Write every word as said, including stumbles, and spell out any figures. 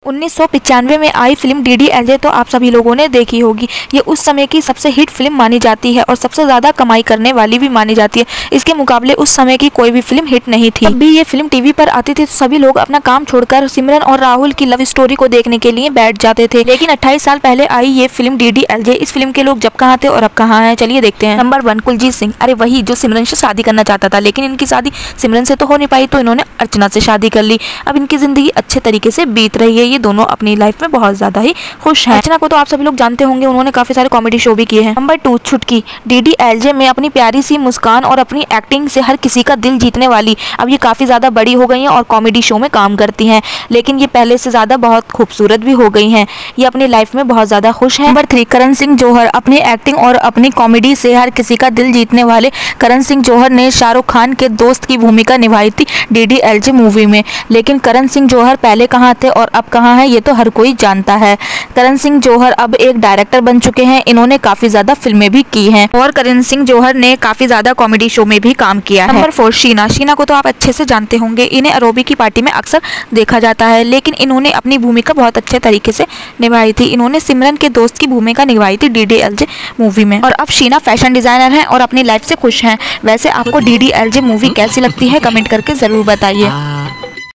उन्नीस सौ पिचानवे में आई film D D L J तो आप सभी लोगों ने देखी होगी। ये उस समय की सबसे हिट फिल्म मानी जाती है और सबसे ज़्यादा कमाई करने वाली भी मानी जाती है। इसके मुकाबले उस समय की कोई भी फिल्म हिट नहीं थी। तब भी ये फिल्म टीवी पर आती थी तो सभी लोग अपना काम छोड़कर सिमरन और राहुल की लव स्टोरी को देखने के लिए बैठ जाते थे। लेकिन अट्ठाईस साल पहले आई ये film D D L J. इस फिल्म के लोग जब कहाँ थे और अब कहाँ हैं, चलिए देखते हैं। Number one, Kuljeet Singh. अरे वही जो सिमरन से शादी करना चाहता था, लेकिन इनकी शादी सिमरन से तो हो नहीं पाई तो इन्होंने अर्चना से शादी कर ली। अब इनकी जिंदगी अच्छे तरीके से बीत रही है। ये दोनों अपनी लाइफ में बहुत ज्यादा ही खुश हैं। अर्चना को तो आप सभी लोग जानते होंगे, उन्होंने काफी सारे कॉमेडी शो भी किए हैं। Number two, Chutki. D D L J में अपनी प्यारी सी मुस्कान और अपनी एक्टिंग से हर किसी का दिल जीतने वाली अब ये काफी ज्यादा बड़ी हो गई हैं और कॉमेडी शो में काम करती हैं। लेकिन ये पहले से ज्यादा बहुत खूबसूरत भी हो गई हैं। ये अपनी लाइफ में बहुत ज्यादा खुश हैं। Number three, Karan Singh Johar. अपनी एक्टिंग और अपनी कॉमेडी से हर किसी का दिल जीतने वाले करण सिंह जौहर ने शाहरुख खान के दोस्त की भूमिका निभाई थी D D L J movie में। लेकिन करण सिंह जौहर पहले कहाँ थे और अब कहाँ हैं, ये तो हर कोई जानता है। करण सिंह जौहर अब एक डायरेक्टर बन चुके हैं। इन्होंने काफी ज्यादा फिल्में भी की हैं और करण सिंह जौहर ने काफी ज्यादा कॉमेडी शो में भी काम किया है। Number four, Sheena. शीना को तो आप अच्छे से जानते होंगे, इन्हें अरोबी की पार्टी में अक्सर देखा जाता है। लेकिन इन्होंने अपनी भूमिका बहुत अच्छे तरीके से निभाई थी। इन्होंने सिमरन के दोस्त की भूमिका निभाई थी D D L J movie में। और अब शीना फैशन डिजाइनर हैं और अपनी लाइफ से खुश हैं। वैसे आपको D D L J movie कैसी लगती है, कमेंट करके जरूर बताइए।